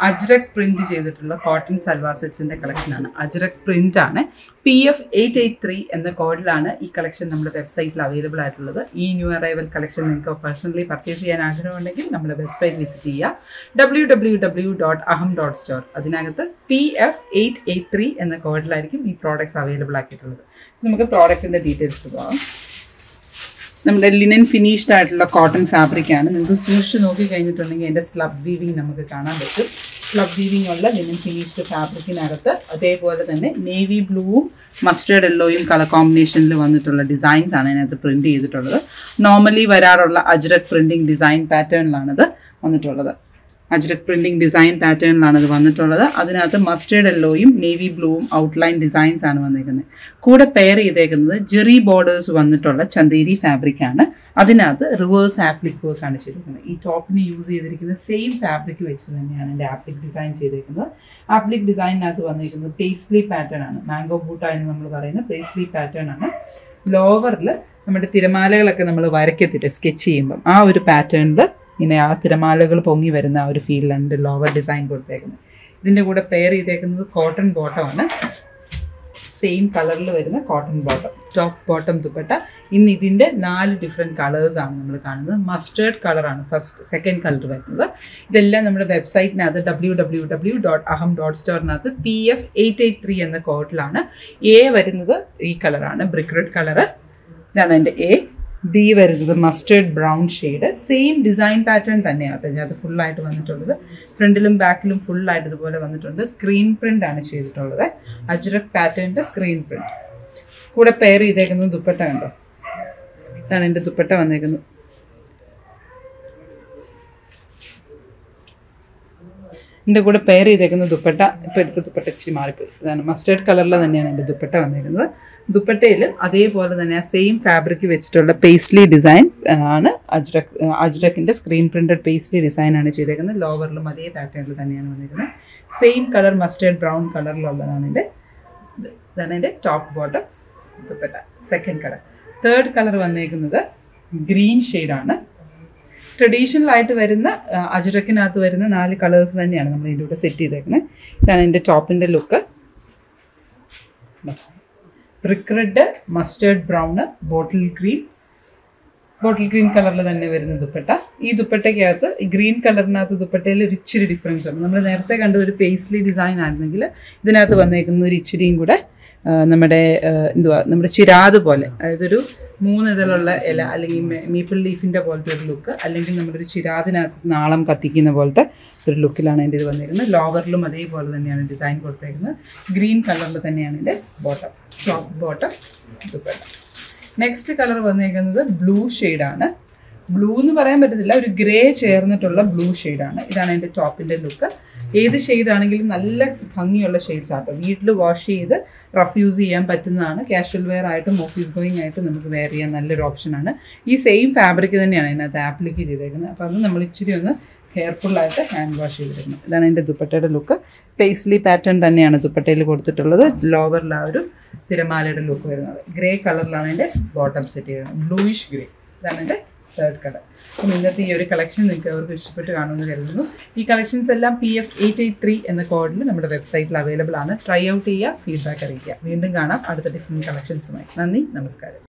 Ajrak print ചെയ്തിട്ടുള്ള cotton salwar setsന്റെ collection ആണ്. Ajrak print ആണ്. PF883 എന്ന കോഡിലാണ് ഈ കളക്ഷൻ നമ്മുടെ വെബ്സൈറ്റിൽ അവൈലബിൾ ആയിട്ടുള്ളത്. ഈ ന്യൂ അറൈവൽ കളക്ഷൻ നിങ്ങൾക്ക് പേഴ്സണലി പർച്ചേസ് ചെയ്യാൻ ആഗ്രഹമുണ്ടെങ്കിൽ നമ്മുടെ വെബ്സൈറ്റ് വിസിറ്റ് ചെയ്യുക www.aham.store. അതിനകത്ത് PF883 എന്ന കോഡിലായിരിക്കും ഈ പ്രോഡക്ട്സ് അവൈലബിൾ ആക്കിയിട്ടുള്ളത്. നമുക്ക് പ്രോഡക്റ്റിന്റെ ഡീറ്റെയിൽസ് പോകാം. നമ്മുടെ ലിനൻ ഫിനിഷ്ഡ് ആയിട്ടുള്ള കോട്ടൺ ഫാബ്രിക് ആണ്. നിങ്ങൾക്ക് സൂക്ഷിച്ച് നോക്കി കഴിഞ്ഞിട്ടുണ്ടെങ്കിൽ എൻ്റെ സ്ലബ് വീവിങ് നമുക്ക് കാണാൻ പറ്റും. സ്ലബ് വീവിങ് ഉള്ള ലിനൻ ഫിനിഷ്ഡ് ഫാബ്രിക്കിനകത്ത് അതേപോലെ തന്നെ നേവി ബ്ലൂവും മസ്റ്റേർഡ് യെല്ലോയും കളർ കോമ്പിനേഷനിൽ വന്നിട്ടുള്ള ഡിസൈൻസ് ആണ് അതിനകത്ത് പ്രിന്റ് ചെയ്തിട്ടുള്ളത്. നോർമലി വരാറുള്ള അജ്രക് പ്രിന്റിംഗ് ഡിസൈൻ പാറ്റേണിലാണിത് വന്നിട്ടുള്ളത്. അജ്രക് പ്രിന്റിംഗ് ഡിസൈൻ പാറ്റേണിലാണ് ഇത് വന്നിട്ടുള്ളത്. അതിനകത്ത് മസ്റ്റേർഡ് യെല്ലോയും നേവി ബ്ലൂവും ഔട്ട്ലൈൻ ഡിസൈൻസ് ആണ് വന്നിരിക്കുന്നത്. കൂടെ പെയർ ചെയ്തേക്കുന്നത് ജെറി ബോർഡേഴ്സ് വന്നിട്ടുള്ള ചന്തേരി ഫാബ്രിക് ആണ്. അതിനകത്ത് റിവേഴ്സ് ആപ്ലിക് വർക്ക് ആണ് ചെയ്തിരിക്കുന്നത്. ഈ ടോപ്പിന് യൂസ് ചെയ്തിരിക്കുന്ന സെയിം ഫാബ്രിക് വെച്ച് തന്നെയാണ് എൻ്റെ ആപ്ലിക് ഡിസൈൻ ചെയ്തിരിക്കുന്നത്. ആപ്ലിക് ഡിസൈനിനകത്ത് വന്നിരിക്കുന്നത് പേസ്ലി പാറ്റേൺ ആണ്. മാംഗോ ബൂട്ട എന്ന് നമ്മൾ പറയുന്ന പേസ്ലി പാറ്റേൺ ആണ്. ലോവറിൽ നമ്മുടെ തിരമാലകളൊക്കെ നമ്മൾ വരയ്ക്കത്തില്ല സ്കെച്ച് ചെയ്യുമ്പം ആ ഒരു പാറ്റേണിൽ ഇങ്ങനെ ആ തിരമാലകൾ പൊങ്ങി വരുന്ന ആ ഒരു ഫീലിലാണ് ലോവർ ഡിസൈൻ കൊടുത്തേക്കുന്നത്. ഇതിൻ്റെ കൂടെ പെയർ ചെയ്തേക്കുന്നത് കോട്ടൺ ബോട്ടമാണ്. സെയിം കളറിൽ വരുന്ന cotton bottom, top bottom dupatta. ഇന്ന് ഇതിൻ്റെ 4 ഡിഫറെൻറ്റ് കളേഴ്സാണ് നമ്മൾ കാണുന്നത്. മസ്റ്റേർഡ് കളറാണ് സെക്കൻഡ് കളർ വരുന്നത്. ഇതെല്ലാം നമ്മുടെ വെബ്സൈറ്റിനകത്ത് www.aham.store PF883 എന്ന കോഡിലാണ്. എ വരുന്നത് ഈ കളറാണ്, ബ്രിക്ക് റെഡ് കളറ്. ഇതാണ് എൻ്റെ എ. ബി വരുന്നത് mustard brown shade. Same design pattern തന്നെയാണ് ഇതിനകത്ത് ഫുള്ളായിട്ട് വന്നിട്ടുള്ളത്. ഫ്രണ്ടിലും ബാക്കിലും ഫുള്ളായിട്ട് ഇതുപോലെ വന്നിട്ടുണ്ട്. സ്ക്രീൻ പ്രിൻ്റ് ആണ് ചെയ്തിട്ടുള്ളത്. അജ്രക് പാറ്റേണിൻ്റെ സ്ക്രീൻ പ്രിൻ്റ്. കൂടെ പെയർ ചെയ്തേക്കുന്നത് ദുപ്പട്ട കണ്ടോ. ഇതാണ് എൻ്റെ ദുപ്പട്ട വന്നേക്കുന്നത്. എൻ്റെ കൂടെ പെയർ ചെയ്തേക്കുന്ന ദുപ്പട്ട, ഇപ്പോൾ എടുത്ത ദുപ്പട്ട ഇച്ചിരി മാറിപ്പോയി. ഇതാണ് മസ്റ്റേർഡ് കളറിൽ തന്നെയാണ് എൻ്റെ ദുപ്പട്ട വന്നിരിക്കുന്നത്. ദുപ്പട്ടയിൽ അതേപോലെ തന്നെ സെയിം ഫാബ്രിക് വെച്ചിട്ടുള്ള പേസ്ലി ഡിസൈൻ ആണ്. അജ്രക്കിൻ്റെ സ്ക്രീൻ പ്രിൻറ്റഡ് പേസ്ലി ഡിസൈൻ ആണ് ചെയ്തേക്കുന്നത്. ലോവറിലും അതേ പാറ്റേണിൽ തന്നെയാണ് വന്നിരിക്കുന്നത്. സെയിം കളർ മസ്റ്റേർഡ് ബ്രൗൺ കളറിലുള്ളതാണ് ഇതാണ് എൻ്റെ top bottom dupatta. Second colour. Third colour വന്നേക്കുന്നത് ഗ്രീൻ ഷെയ്ഡാണ്. ട്രഡീഷണൽ ആയിട്ട് വരുന്ന അജ്രക്കിനകത്ത് വരുന്ന 4 കളേഴ്സ് തന്നെയാണ് നമ്മൾ ഇതിൻ്റെ കൂടെ സെറ്റ് ചെയ്തേക്കുന്നത്. ഇതാണ് എൻ്റെ ടോപ്പിൻ്റെ look. Brick red, mustard brown, bottle green കളറിൽ തന്നെ വരുന്ന ദുപ്പട്ട. ഈ ദുപ്പട്ടയ്ക്കകത്ത് ഈ ഗ്രീൻ കളറിനകത്ത് ദുപ്പട്ടയിൽ ഒരു ഇച്ചിരി ഡിഫറൻസ് ഉണ്ട്. നമ്മൾ നേരത്തെ കണ്ടത് ഒരു പേസ്ലി ഡിസൈൻ ആയിരുന്നെങ്കിൽ ഇതിനകത്ത് വന്നേക്കുന്ന ഒരു ഇച്ചിരിയും കൂടെ നമ്മുടെ ചിരാത് പോലെ, അതായത് ഒരു 3 ഇതളുള്ള ഇല അല്ലെങ്കിൽ മീപ്പിൾ ലീഫിൻ്റെ പോലത്തെ ഒരു ലുക്ക്, അല്ലെങ്കിൽ നമ്മുടെ ഒരു ചിരാതിനകത്ത് നാളം കത്തിക്കുന്ന പോലത്തെ ഒരു ലുക്കിലാണ് എൻ്റെ ഇത് വന്നിരിക്കുന്നത്. ലോവറിലും അതേപോലെ തന്നെയാണ് ഡിസൈൻ കൊടുത്തേക്കുന്നത്. ഗ്രീൻ കളറിൽ തന്നെയാണ് എൻ്റെ bottom, top bottom dupatta. Next colour വന്നേക്കുന്നത് ബ്ലൂ ഷെയ്ഡാണ്. ബ്ലൂ എന്ന് പറയാൻ പറ്റത്തില്ല, ഒരു ഗ്രേ ചേർന്നിട്ടുള്ള ബ്ലൂ ഷെയ്ഡാണ്. ഇതാണ് എൻ്റെ ടോപ്പിൻ്റെ ലുക്ക്. ഏത് ഷെയ്ഡാണെങ്കിലും നല്ല ഭംഗിയുള്ള ഷെയ്ഡ്സ് ആട്ടോ. വീട്ടിൽ വാഷ് ചെയ്ത് റഫ് യൂസ് ചെയ്യാൻ പറ്റുന്നതാണ്. കാഷ്വൽ വെയർ ആയിട്ടും ഓഫീസ് ഗോയിങ് ആയിട്ടും നമുക്ക് വെയർ ചെയ്യാൻ നല്ലൊരു ഓപ്ഷനാണ്. ഈ സെയിം ഫാബ്രിക് തന്നെയാണ് ഇതിനകത്ത് ആപ്ലിക്ക് ചെയ്തേക്കുന്നത്. അപ്പോൾ അത് നമ്മൾ ഇച്ചിരി ഒന്ന് കെയർഫുള്ളായിട്ട് ഹാൻഡ് വാഷ് ചെയ്തിരിക്കുന്നത്. ഇതാണ് എൻ്റെ ദുപ്പട്ടയുടെ ലുക്ക്. പേസ്ലി പാറ്റേൺ തന്നെയാണ് ദുപ്പട്ടയിൽ കൊടുത്തിട്ടുള്ളത്. ലോവറിൽ ആ ഒരു തിരമാലയുടെ ലുക്ക് വരുന്നത്. ഗ്രേ കളറിലാണ് എൻ്റെ ബോട്ടം സെറ്റ് ചെയ്യുന്നത്, ബ്ലൂയിഷ് ഗ്രേ. ഇതാണ് എൻ്റെ തേർഡ് കളർ. അപ്പം ഇന്നത്തെ ഈ ഒരു കളക്ഷൻ നിങ്ങൾക്ക് അവർക്ക് ഇഷ്ടപ്പെട്ട് കാണുമെന്ന് കരുതുന്നു. ഈ കളക്ഷൻസ് എല്ലാം PF883 എന്ന കോഡിൽ നമ്മുടെ വെബ്സൈറ്റിൽ അവൈലബിൾ ആണ്. ട്രൈ ഔട്ട് ചെയ്യുക, ഫീഡ്ബാക്ക് അറിയിക്കുക. വീണ്ടും കാണാം അടുത്ത ഡിഫറെൻറ്റ് കളക്ഷൻസുമായി. നന്ദി, നമസ്കാരം.